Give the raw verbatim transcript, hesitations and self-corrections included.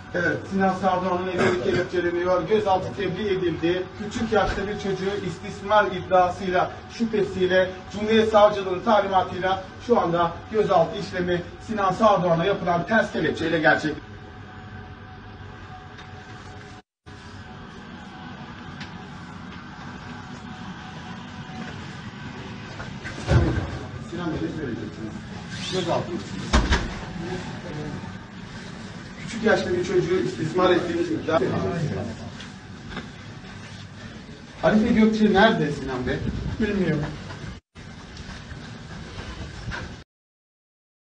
Evet, Sinan Sardoğan'ın evlilik kelepçeleniyor, gözaltı tebliğ edildi. Küçük yaşta bir çocuğu istismar iddiasıyla, şüphesiyle, Cumhuriyet Savcılığı'nın talimatıyla şu anda gözaltı işlemi Sinan Sardoğan'a yapılan ters kelepçeyle gerçek. Sinan Bey, ne söyleyeceksiniz? Gözaltı. Küçük yaşta bir çocuğu istismar ettiğiniz iddia. Halife Gökçe nerede Sinan Bey? Bilmiyorum.